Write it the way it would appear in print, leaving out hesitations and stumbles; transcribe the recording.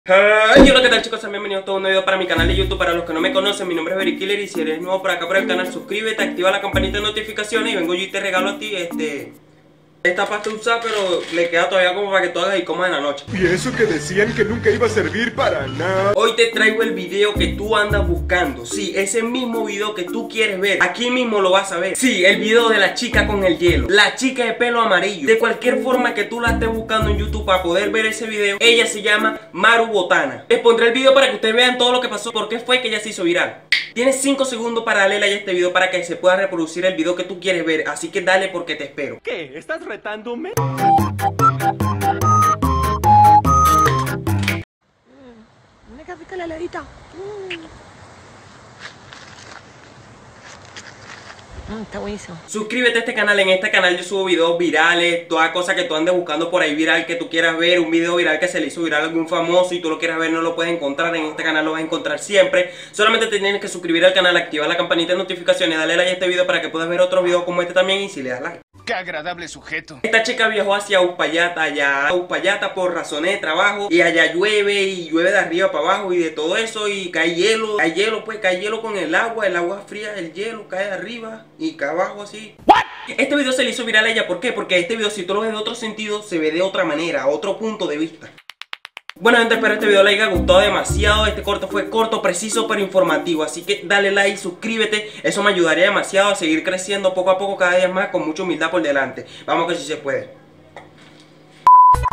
Hey, hola, ¿qué tal, chicos? Bienvenidos a todo un nuevo video para mi canal de YouTube. Para los que no me conocen, mi nombre es Verykiller y si eres nuevo por acá por el canal, suscríbete, activa la campanita de notificaciones y vengo yo y te regalo a ti esta pasta usada, pero le queda todavía como para que tú hagas y comas en la noche. Y eso que decían que nunca iba a servir para nada. Hoy te traigo el video que tú andas buscando. Sí, ese mismo video que tú quieres ver. Aquí mismo lo vas a ver. Sí, el video de la chica con el hielo. La chica de pelo amarillo. De cualquier forma que tú la estés buscando en YouTube para poder ver ese video, ella se llama Maru Botana. Les pondré el video para que ustedes vean todo lo que pasó, por qué fue que ella se hizo viral. Tienes 5 segundos para darle like a este video para que se pueda reproducir el video que tú quieres ver. Así que dale porque te espero. ¿Qué? ¿Estás retándome? Mira qué rica la heladita. Está buenísimo. Suscríbete a este canal, en este canal yo subo videos virales, toda cosa que tú andes buscando por ahí viral que tú quieras ver, un video viral que se le hizo viral a algún famoso y tú lo quieras ver, no lo puedes encontrar, en este canal lo vas a encontrar siempre. Solamente te tienes que suscribir al canal, activar la campanita de notificaciones, darle like a este video para que puedas ver otros videos como este también y si le das like. ¡Qué agradable sujeto! Esta chica viajó hacia Uspallata, allá a Uspallata por razones de trabajo y allá llueve y llueve de arriba para abajo y de todo eso y cae hielo con el agua fría, el hielo cae de arriba y cae abajo así. ¿What? Este video se le hizo viral a ella, ¿por qué? Porque este video si tú lo ves de otro sentido se ve de otra manera, otro punto de vista. Bueno, gente, espero este video les haya gustado demasiado. Este corto fue corto, preciso, pero informativo. Así que dale like, suscríbete. Eso me ayudaría demasiado a seguir creciendo poco a poco, cada día más, con mucha humildad por delante. Vamos que sí se puede.